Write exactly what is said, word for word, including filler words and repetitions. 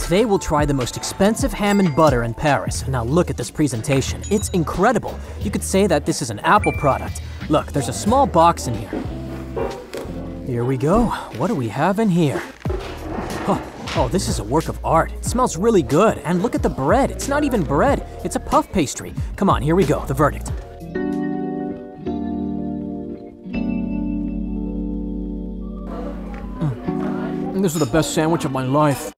Today we'll try the most expensive ham and butter in Paris. Now look at this presentation. It's incredible. You could say that this is an Apple product. Look, there's a small box in here. Here we go. What do we have in here? Oh, oh, this is a work of art. It smells really good. And look at the bread. It's not even bread. It's a puff pastry. Come on, here we go. The verdict. Mm. This is the best sandwich of my life.